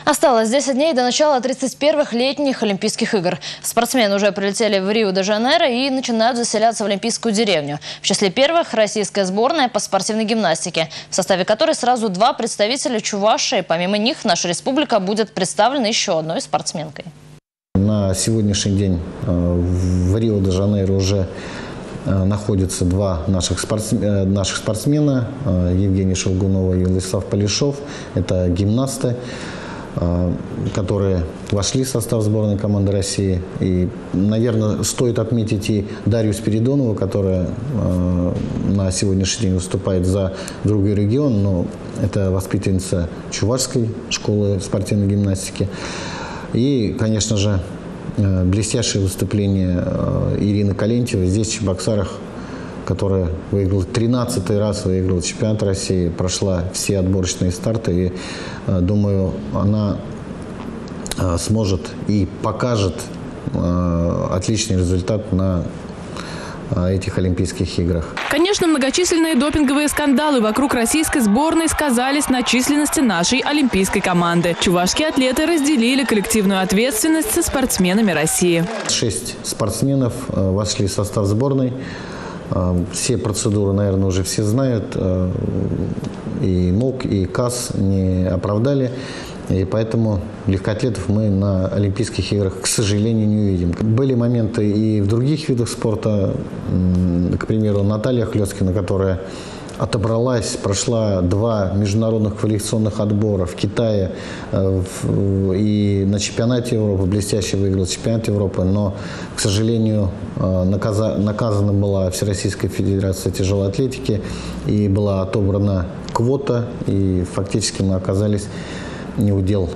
Осталось 10 дней до начала 31-х летних Олимпийских игр. Спортсмены уже прилетели в Рио-де-Жанейро и начинают заселяться в Олимпийскую деревню. В числе первых – российская сборная по спортивной гимнастике, в составе которой сразу 2 представителя Чувашии. Помимо них, наша республика будет представлена еще одной спортсменкой. На сегодняшний день в Рио-де-Жанейро уже находятся 2 наших спортсмена, Евгений Шелгунов и Владислав Полишов. Это гимнасты, которые вошли в состав сборной команды России. И, наверное, стоит отметить и Дарью Спиридонову, которая на сегодняшний день выступает за другой регион, но это воспитанница Чувашской школы спортивной гимнастики. И, конечно же, блестящее выступление Ирины Калентьевой здесь, в Чебоксарах, которая выиграла 13-й раз, выиграла чемпионат России, прошла все отборочные старты. И, думаю, она сможет и покажет отличный результат на этих Олимпийских играх. Конечно, многочисленные допинговые скандалы вокруг российской сборной сказались на численности нашей олимпийской команды. Чувашские атлеты разделили коллективную ответственность со спортсменами России. 6 спортсменов вошли в состав сборной. Все процедуры, наверное, уже все знают. И МОК, и КАС не оправдали. И поэтому легкоатлетов мы на Олимпийских играх, к сожалению, не увидим. Были моменты и в других видах спорта. К примеру, Наталья Хлёцкина, которая отобралась, прошла 2 международных квалификационных отбора в Китае и на чемпионате Европы, блестяще выиграла чемпионат Европы, но, к сожалению, наказана была Всероссийская федерация тяжелой атлетики и была отобрана квота, и фактически мы оказались не удел.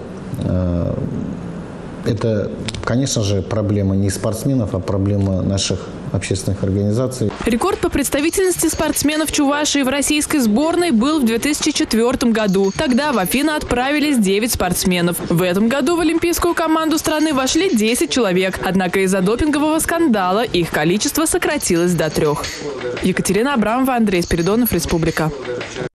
Это, конечно же, проблема не спортсменов, а проблема наших общественных организаций. Рекорд по представительности спортсменов Чувашии в российской сборной был в 2004 году. Тогда в Афины отправились 9 спортсменов. В этом году в олимпийскую команду страны вошли 10 человек. Однако из-за допингового скандала их количество сократилось до 3. Екатерина Абрамова, Андрей Спиридонов, Республика.